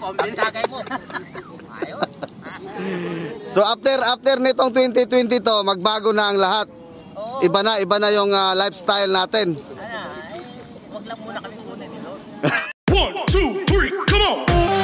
Ang tagay mo. Ayos. So after nitong 2020 to, magbago na ang lahat. Oo. Iba na yung lifestyle natin. Wag lang muna kami kunin nito. 1, 2, 3, come on!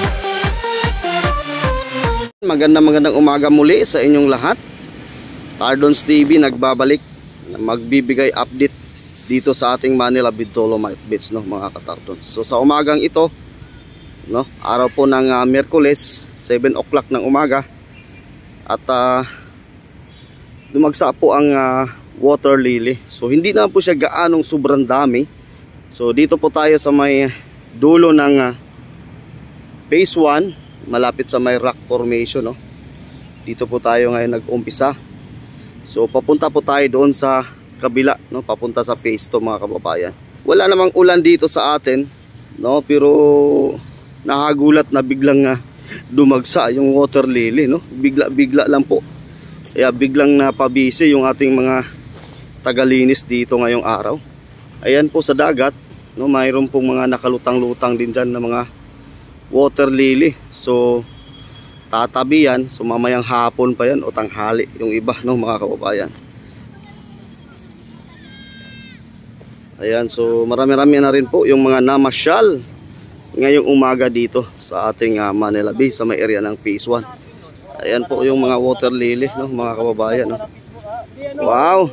Magandang umaga muli sa inyong lahat. Tardons TV nagbabalik, magbibigay update dito sa ating Manila Dolomite Beach, no, mga katardons. So sa umagang ito, no, araw po ng Miyerkules, 7 o'clock ng umaga, at dumagsa po ang water lily. So hindi na po siya gaanong sobrang dami. So dito po tayo sa may dulo ng phase 1, malapit sa may rock formation, no. Dito po tayo ngayon nag-umpisa. So papunta po tayo doon sa kabila, no, papunta sa phase 2, mga kababayan. Wala namang ulan dito sa atin, no, pero nakagulat na biglang dumagsa yung water lily, no. Bigla lang po. Kaya biglang napabisi yung ating mga tagalinis dito ngayong araw. Ayan po sa dagat, no, mayroon pong mga nakalutang-lutang din dyan na mga water lily. So tatabi yan, so mamayang hapon pa yan o tanghali yung iba, no, mga kababayan. Ayan, so marami-rami na rin po yung mga namasyal ngayong umaga dito sa ating Manila Bay, sa may area ng phase 1. Ayan po yung mga water lily, no, mga kababayan, no. Wow!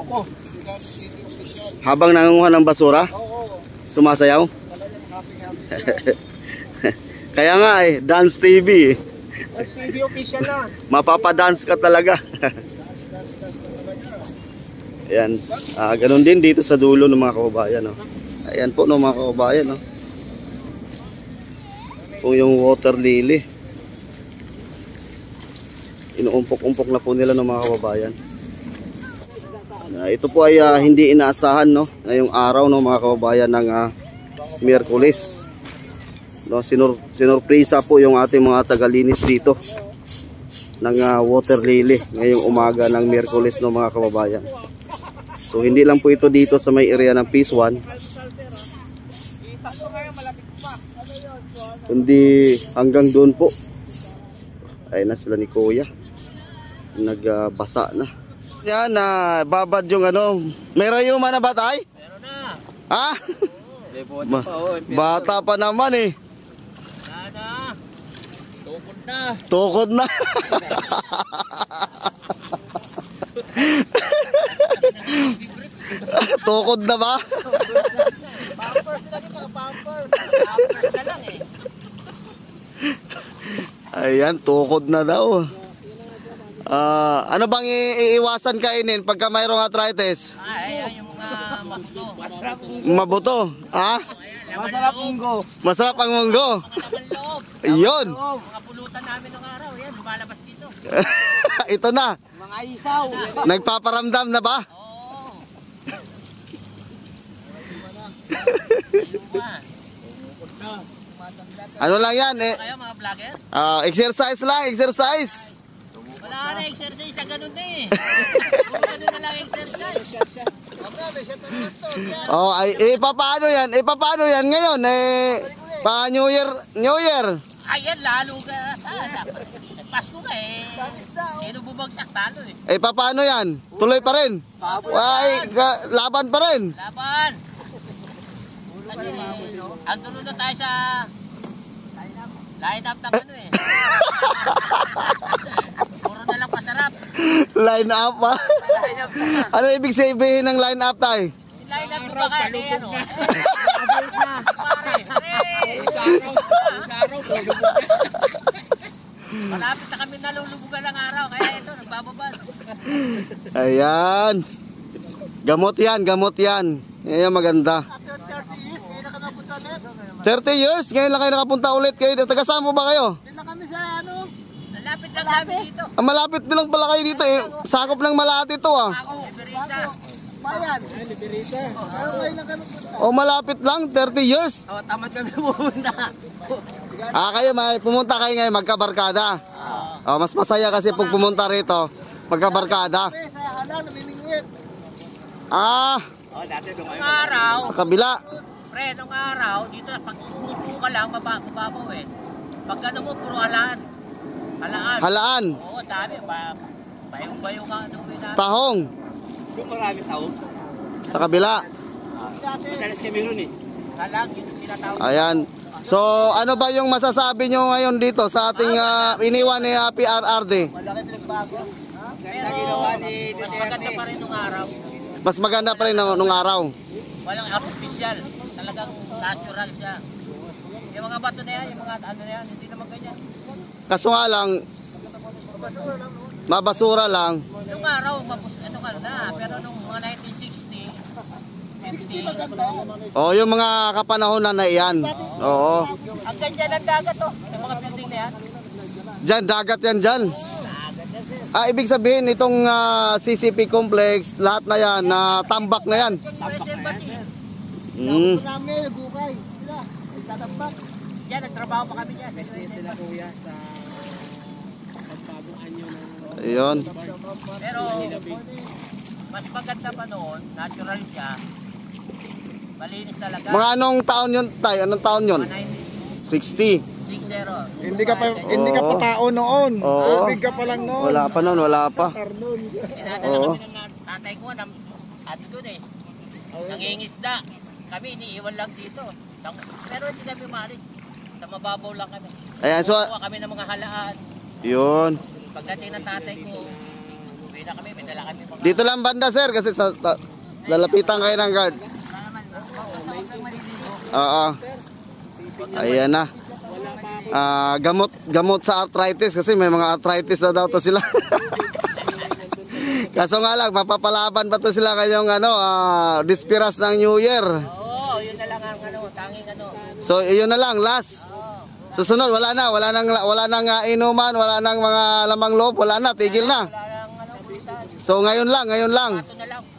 Habang nangunguha ng basura, sumasayaw. Kaya nga Dance TV. Dance TV official na. Mapapadance ka talaga. Ayan, ganun din dito sa dulo ng mga kababayan, no. Ayan po, no, mga kababayan, no. Po yung water lily. Inuumpok-umpok na po nila ng mga kababayan. Ito po ay hindi inaasahan, no, ngayong araw, no, mga kababayan, ng Miyerkules. No, sinurpresa po yung ating mga tagalinis dito ng water lily ngayong umaga ng Miyerkules, no, mga kababayan. So hindi lang po ito dito sa may area ng phase 1, kundi hanggang doon po. Ayun na sila ni Kuya, nagbasa na. Yan, babad yung ano. May rayuma na ba tayo? Meron na. Ha? Bata pa naman Sana. Tukod na. Tukod na. Tukod na ba? Pampers sila dito, pampers. Pampers na lang Ayan, tukod na daw. Ano bang iiwasan kainin pagka mayroong arthritis? Ayan yung mga mabuto. Mabuto? Ha? Masarap munggo. Masarap ang munggo. Laman loob. Ayun. Mga pulutan namin ng araw. Ayan, lumalabas dito. Ito na. Mga isaw. Nagpaparamdam na ba? Oo. Ano lang yan Kayo mga vlogger? exercise lang, exercise. Wala na exercise sa ganun na ganun na lang exercise. Oh, ay paano yan? Paano yan ngayon? Pa New Year. Ayan, lalo ka. Dapat. Pasko ka Sino bumagsak talo Paano yan? Tuloy pa rin? Ay, laban pa rin. Laban. Kasi, ang tulog na tayo sa line up ng ano Puro na lang pasarap. Line up pa? Ano ibig sabihin ng line up tayo? Line up ba ka ano? Malapit na kami nalulubugan ng araw, kaya ito, nagbababad. Ayan. Gamot yan. Ayan, maganda. 30 years, ngayon lang kayo nakapunta ulit kayo. Taga saan po ba kayo? Dito kami sa ano? Malapit lang kami dito. Malapit lang pala kayo dito Sakop ng Malate to Liberisa. Bayan. Liberisa. Malapit lang, 30 years. Tamad kami pumunta. Kayo pumunta kayo ngayon magkabarkada. Mas masaya kasi pag pumunta rito magkabarkada. Dati nung araw. Sa kabila. Pre, nung araw, dito pag umupo ka lang, mababaw Pag ano mo, puro halaan. Halaan. Halaan. Oo, dami. Bayong-bayo ka. Tahong. Yung maraming tao. Sa kabila. Madalas kami ron eh. Halaan, tinatawag. Ayan. So, ano ba yung masasabi nyo ngayon dito sa ating iniwan ni PRRD? Malaki pinagbago. Pero, ginawa ni mas maganda pa rin nung araw. Mas maganda pa rin nung araw. Walang artificial. Talagang natural siya. Yung mga bato na yan, yung mga ano na yan, hindi naman ganyan. Kaso nga lang, mabasura lang. Nung araw, ano ka na, pero nung mga 1960, 50, Oh, yung mga kapanahonan na iyan. Oo. ang ganyan ang dagat to, yung mga building na yan. Diyan, dagat yan dyan. Ibig sabihin, itong CCP complex, lahat na yan, tambak na yan. US Embassy. Namin, nagukay. Sila, nagtatambak. Yan, nagtrabaho pa kami dyan. Sila kuya sa pagpabong anyo ng... Ayun. Pero, mas maganda pa noon, natural siya. Malinis talaga. Mga anong taon yun, tay? Anong taon yun? Mga 60. 1960. Hindi ka pa tao noon. Oo. Big ka pa lang noon. Wala pa nun, wala pa. Tarnon. Dinadala Oo. kami ng tatay ko, ano dun eh. Nangingisda. Kami iniiwan lang dito. Pero hindi kami maalis. Sa mababaw lang kami. Ayan, so, Kuha kami ng mga halaan. yun. Pagdating ng tatay ko, uwi na kami, may dala kami mga... Dito lang banda, sir, kasi lalapitan kayo ng guard. Oo. Ayan na. Gamot sa arthritis kasi may mga arthritis na daw to sila. Kaso nga lang, mapapalaban pa to sila ngayong dispiras ng New Year. Oo, yun na lang ang tanging ano. So, yun na lang, last. Susunod, wala nang inuman, wala nang mga lamang loob, wala na, tigil na. Wala lang bulitan. So, ngayon lang. Ito na lang.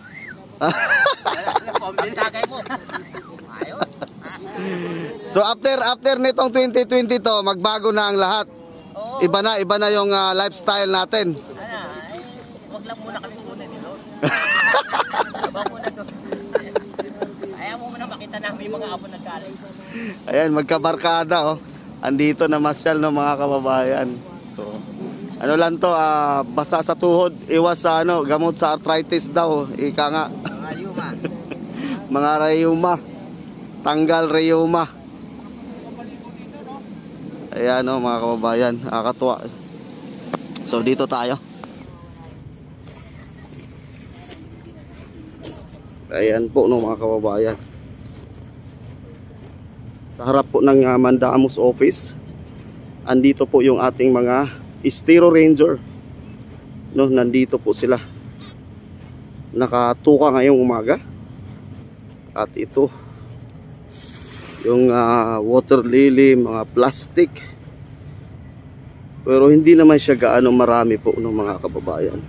Ang tagay mo. Ayos. So, after nitong 2022, magbago na ang lahat. Oo. Iba na yung lifestyle natin. Wag lang muna kami kunin nito. Aba muna doon. Ayaw mo muna makita namin yung mga apo nagkalit. Ayan, magkabarkada, oh. Andito na masyal ng mga kababayan. So, ano lang to, basa sa tuhod, iwas sa gamot sa arthritis daw. Ika nga. Mga yuma. Mga rayuma. Tanggal rayuma. Ayan, oh, mga kababayan. Nakakatuwa. So, dito tayo. Ayan po, no, mga kababayan. Sa harap po ng Mandamus office, andito po yung ating mga Estero Ranger. No, nandito po sila. Nakatuka ngayong umaga. At ito yung water lily, mga plastic. Pero hindi naman siya gaano marami po ng mga kababayan.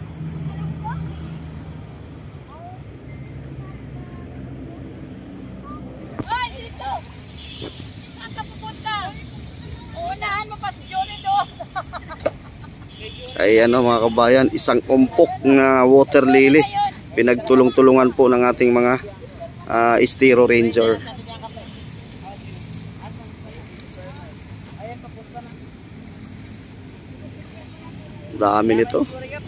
Ayan o mga kabayan, isang umpok na water lily. Pinagtulong-tulungan po ng ating mga Estero Ranger. Dami nito.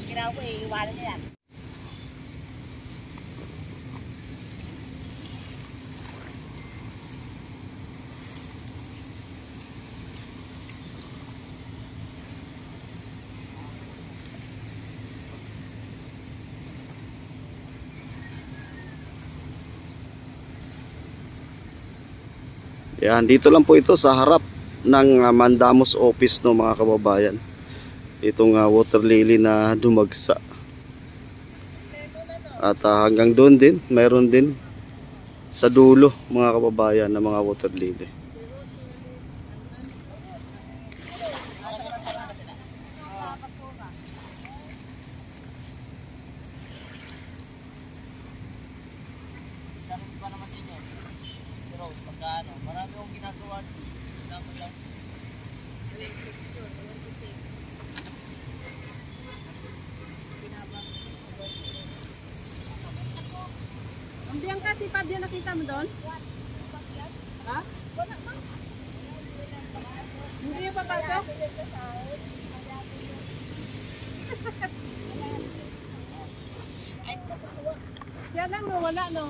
Yan, dito lang po ito sa harap ng Mandamus office, no, mga kababayan. Itong water lily na dumagsa. At hanggang doon din, mayroon din sa dulo, mga kababayan, na mga water lily. Marami akong ginagawa. Ang biyang kasi Fabio nakita mo doon? Ha? Hindi yung papasok? Yan lang no, wala no.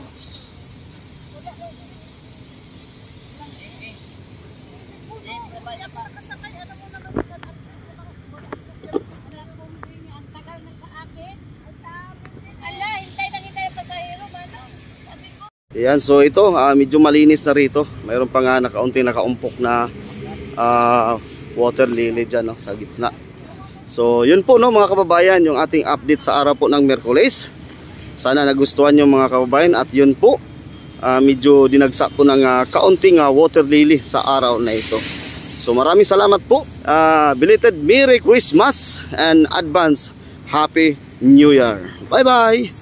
Ayan, so ito, medyo malinis na rito. Mayroon pa nga nakaunting nakaumpok na water lily dyan, no, sa gitna. So yun po, no, mga kababayan, yung ating update sa araw po ng Miyerkules. Sana nagustuhan nyo mga kababayan. At yun po, medyo dinagsak ko ng kaunting water lily sa araw na ito. So maraming salamat po. Belated Merry Christmas and advance Happy New Year. Bye bye!